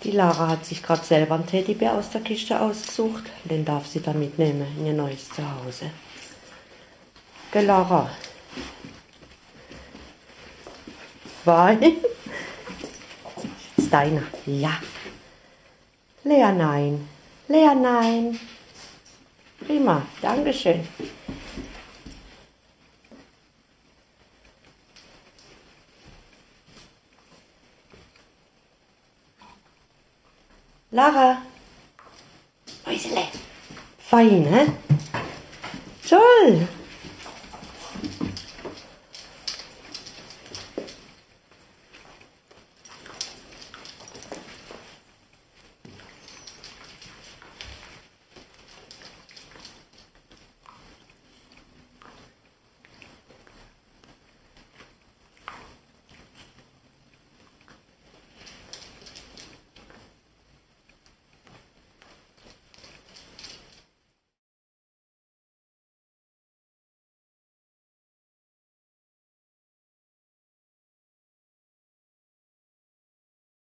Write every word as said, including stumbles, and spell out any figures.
Die Lara hat sich gerade selber einen Teddybär aus der Kiste ausgesucht. Den darf sie dann mitnehmen in ihr neues Zuhause. Gell, Lara? Fein. Ist deiner? Ja. Lea, nein. Lea, nein. Prima, Dankeschön. Lara. Mäusele. Fein, hä? Toll.